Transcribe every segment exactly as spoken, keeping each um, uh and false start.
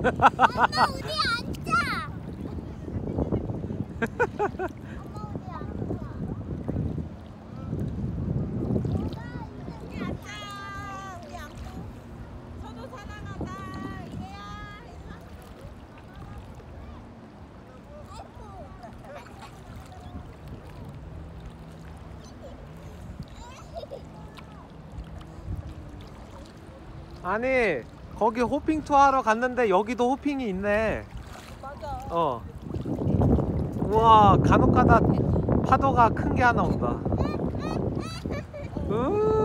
엄마 우리 앉자. 아니 거기 호핑 투어 하러 갔는데 여기도 호핑이 있네. 맞아. 어. 우와 간혹가다 파도가 큰 게 하나 온다. 으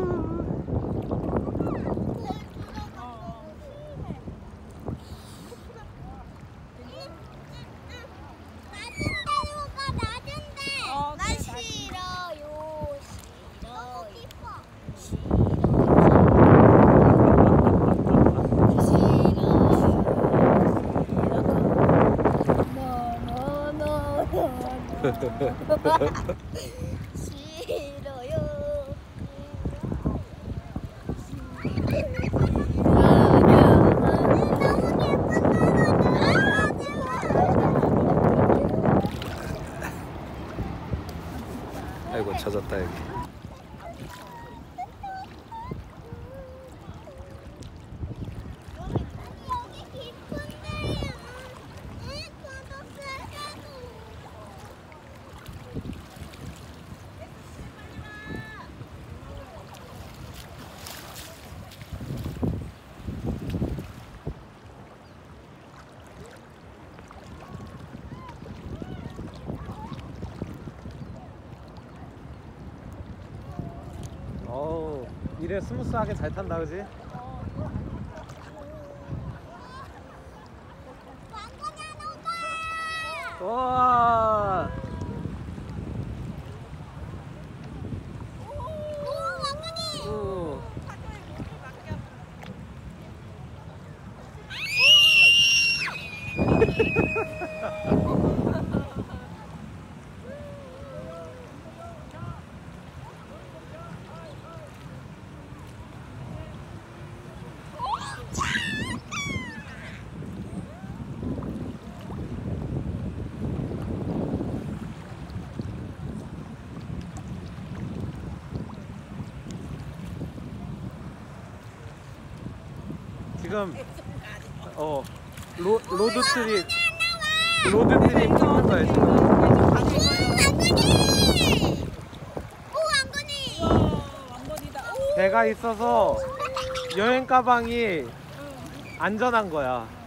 싫어요. 아이고 젖었다 여기. 어우 이래 스무스하게 잘 탄다 그지? 와 오. 지금 어 로, 로드 트립 로드 트립 찍는 거야 지금. 배가 있어서 여행 가방이 안전한 거야.